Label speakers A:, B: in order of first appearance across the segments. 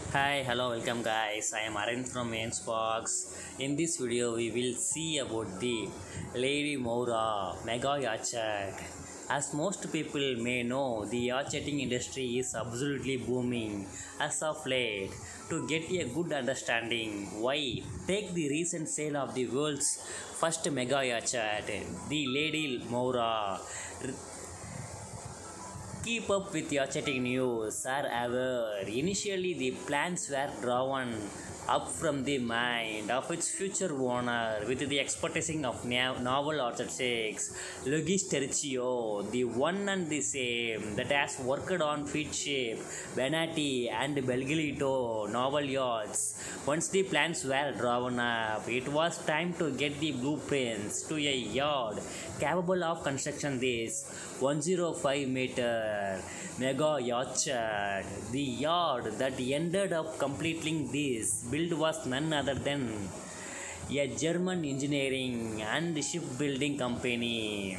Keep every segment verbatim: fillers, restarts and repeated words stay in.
A: Hi, hello, welcome guys. I am Arun from Mainsparks. In this video, we will see about the Lady Moura Mega Yacht Chat. As most people may know, the yacht chatting industry is absolutely booming as of late. To get a good understanding why, take the recent sale of the world's first mega yacht chat, the Lady Moura. Keep up with your chatting news are ever. Initially, the plans were drawn up from the mind of its future owner with the expertise of novel architects Luigi Tercio, the one and the same that has worked on Feedship, Benatti, and Belgilito novel yachts. Once the plans were drawn up, it was time to get the blueprints to a yacht capable of construction this one hundred five meter mega yacht chat. The yacht that ended up completing this build was none other than a German engineering and shipbuilding company.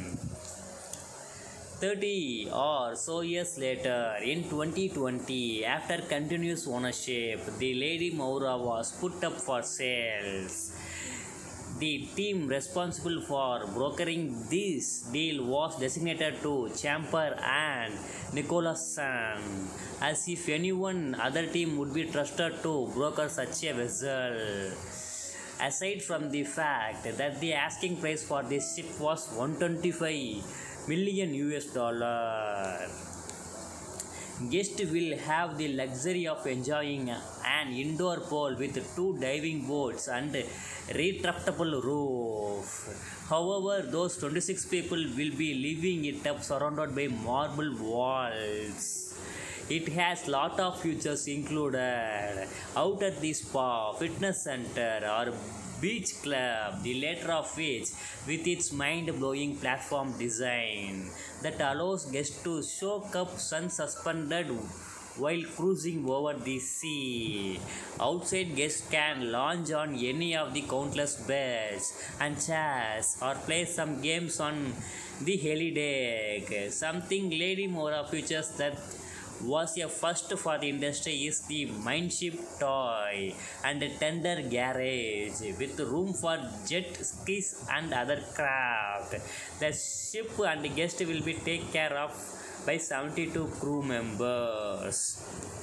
A: thirty or so years later, in twenty twenty, after continuous ownership, the Lady Moura was put up for sales. The team responsible for brokering this deal was designated to Champer and Nicholson, as if anyone other team would be trusted to broker such a vessel. Aside from the fact that the asking price for this ship was one hundred twenty-five million U S dollar. Guests will have the luxury of enjoying an indoor pool with two diving boards and retractable roof. However, those twenty-six people will be living it up surrounded by marble walls. It has lot of features included out at the spa, fitness center or beach club, the latter of which with its mind-blowing platform design that allows guests to soak up sun suspended while cruising over the sea. Outside, guests can lounge on any of the countless beds and chairs or play some games on the heli deck. Something Lady Moura features that was a first for the industry is the Mindship toy and tender garage with room for jet skis and other craft. The ship and guest will be taken care of by seventy-two crew members.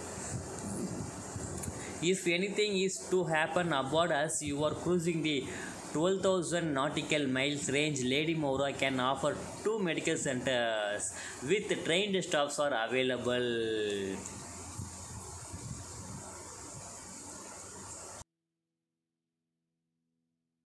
A: If anything is to happen aboard as you are cruising the twelve thousand nautical miles range, Lady Moura can offer two medical centers with trained staffs are available.